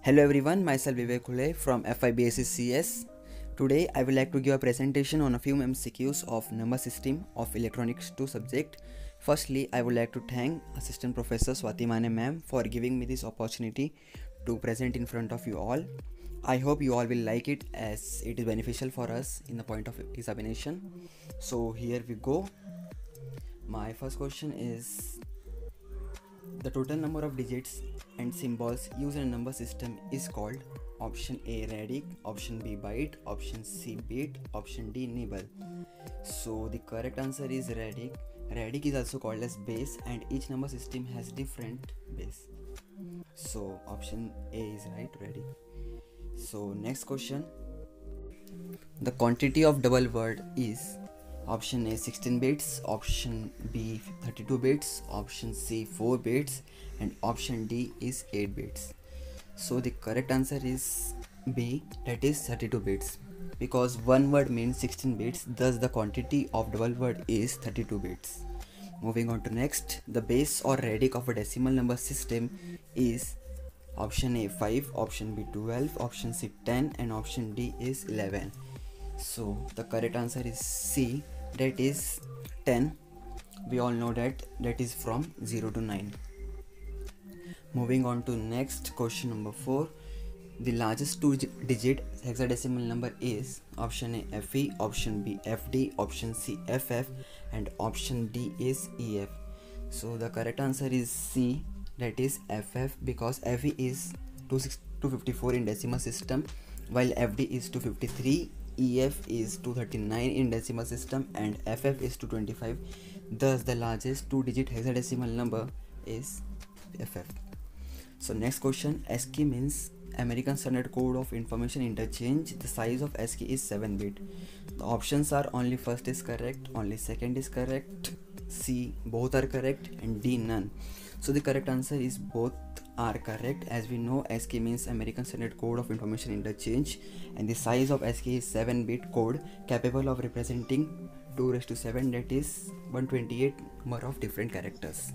Hello everyone, myself Vivek Khule from FIBACCS. Today I would like to give a presentation on a few MCQs of number system of electronics 2 subject. Firstly, I would like to thank Assistant Professor Swati Mane ma'am for giving me this opportunity to present in front of you all. I hope you all will like it as it is beneficial for us in the point of examination. So here we go. My first question is, the total number of digits and symbols used in a number system is called option A radic, option B byte, option C bit, option D nibble. So the correct answer is radic. Radic is also called as base and each number system has different base. So option A is right, radic. So next question. The quantity of double word is option A 16 bits, option B 32 bits, option C 4 bits and option D is 8 bits. So the correct answer is B, that is 32 bits, because one word means 16 bits, thus the quantity of double word is 32 bits. Moving on to next, the base or radic of a decimal number system is option A 5, option B 12, option C 10 and option D is 11. So the correct answer is C, that is 10. We all know that is from 0 to 9. Moving on to next, question number 4. The largest two-digit hexadecimal number is option A FE, option B FD, option C FF and option D is EF. So the correct answer is C, that is FF, because FE is 254 in decimal system while FD is 253, EF is 239 in decimal system and FF is 225. Thus the largest two-digit hexadecimal number is FF. So next question, ASCII means American Standard Code of Information Interchange. The size of ASCII is 7-bit. The options are only first is correct, only second is correct, C both are correct and D none. So the correct answer is both are correct. As we know, ASCII means American Standard Code of Information Interchange and the size of ASCII is 7-bit code capable of representing 2⁷, that is 128 number of different characters.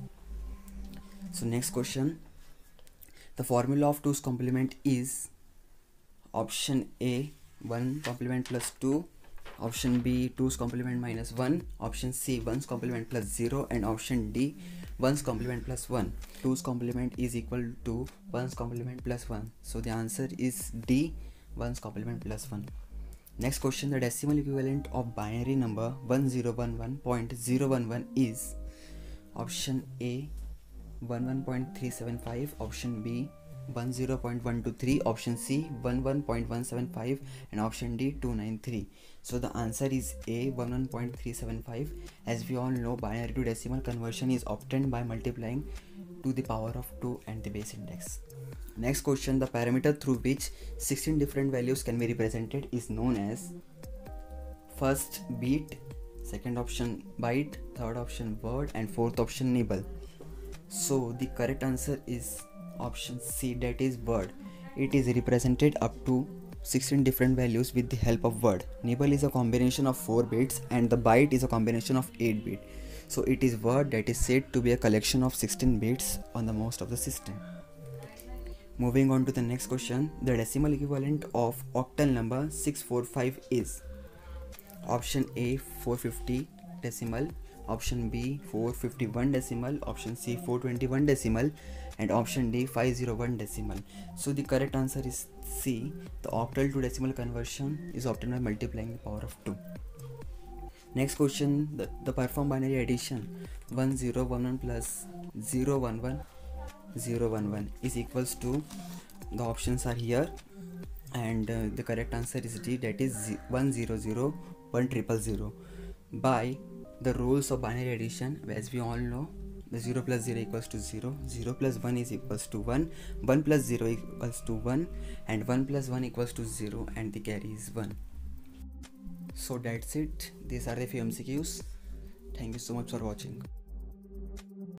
So next question, the formula of 2's complement is option A 1 complement plus 2, option B 2's complement minus 1, option C 1's complement plus 0 and option D 1's complement plus 1. 2's complement is equal to 1's complement plus 1. So the answer is D, 1's complement plus 1. Next question, the decimal equivalent of binary number 1011.011 is option A 11.375, option B 10.123, option C 11.175 and option D 293. So the answer is A 11.375. As we all know, binary to decimal conversion is obtained by multiplying to the power of 2 and the base index. Next question, the parameter through which 16 different values can be represented is known as first bit, second option byte, third option word and fourth option nibble. So the correct answer is option C, that is word. It is represented up to 16 different values with the help of word. Nibble is a combination of 4 bits and the byte is a combination of 8 bits. So it is word that is said to be a collection of 16 bits on the most of the system. Moving on to the next question, the decimal equivalent of octal number 645 is option A 450 decimal, option B 451 decimal, option C 421 decimal and option D 501 decimal. So the correct answer is C, the octal to decimal conversion is obtained by multiplying the power of 2. Next question, the perform binary addition 1011 plus 011 011 is equals to, the options are here and the correct answer is D, that is 100 1000. By the rules of binary addition, as we all know, the 0 plus 0 equals to 0, 0 plus 1 is equals to 1, 1 plus 0 equals to 1 and 1 plus 1 equals to 0 and the carry is 1. So that's it. These are the few MCQs. Thank you so much for watching.